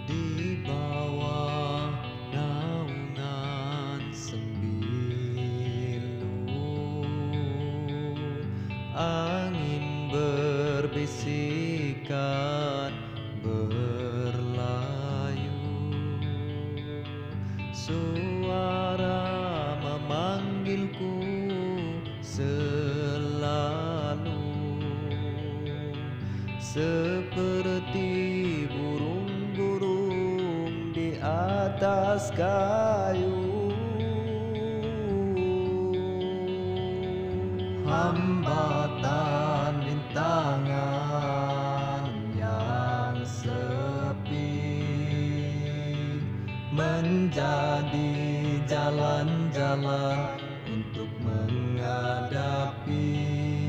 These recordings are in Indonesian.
Di bawah naungan sembilu, angin berbisikan berlayu, suara memanggilku selalu, seperti burung-burung di atas kayu. Hambatan rintangan yang sepi menjadi jalan-jalan untuk menghadapi.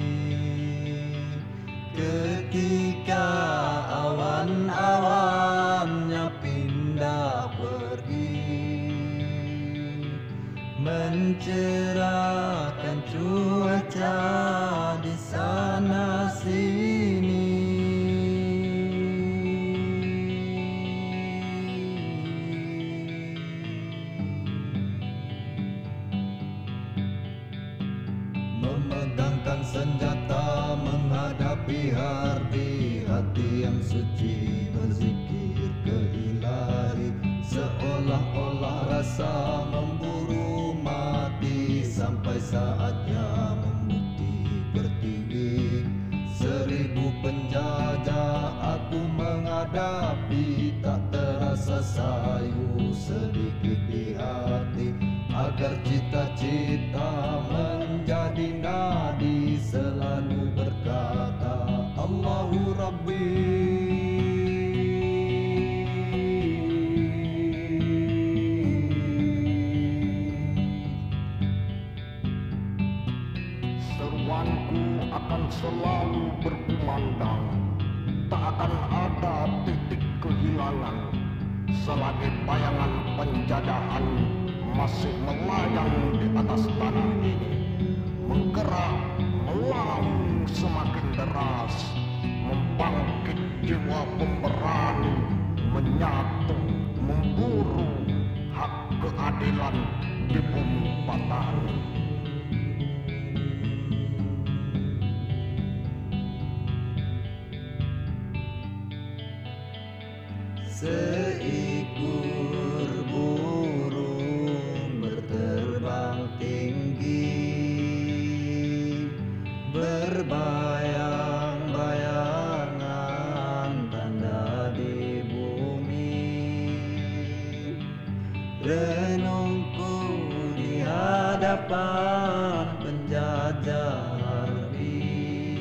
Ketika awan-awannya pindah pergi, mencerahkan cuaca di sana sini. Memegangkan senjata menghadapi hari, hati yang suci berzikir ke Ilahi, seolah-olah rasa memburu mati sampai saatnya membukti pertiwi. 1000 penjajah aku menghadapi, tak terasa sayu sedikit di hati, agar cita-cita menjadi nadi, selalu berkata Allahu Rabbi. Seruanku akan selalu berkumandang, tak akan ada titik kehilangan, selagi bayangan penjajahan masih melayang di atas tanah ini. Menggerak, melalang semakin deras, membangkit jiwa pemberani, menyatu, memburu hak keadilan di bumi Patani. Seekor burung berterbang tinggi, berbayang-bayangan tanda di bumi. Renungku di hadapan penjajah harbi,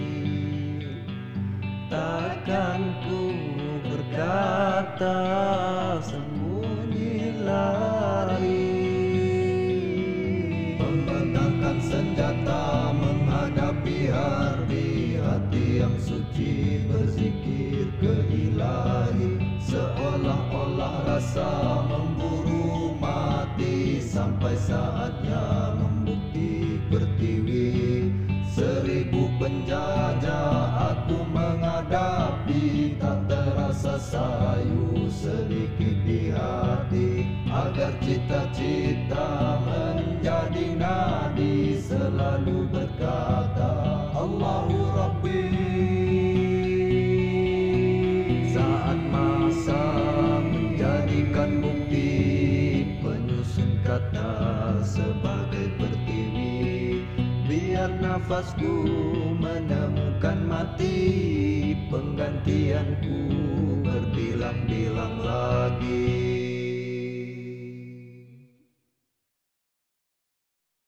takkan ku berkata sembunyi lari. Membentangkan senjata menghadapi harbi, hati yang suci berzikir ke Ilahi, seolah-olah rasa memburu mati sampai saatnya membukti pertiwi. 1000 penjajah aku menghadapi, tak terasa sayu sedikit di hati, agar cita-cita menjadi nadi, selalu berkata Allahu Rabbi. Saat masa menjadikan bukti, penyusun kata sebagai pertiwi, biar nafasku menemukan mati, penggantianku berbilang-bilang lagi.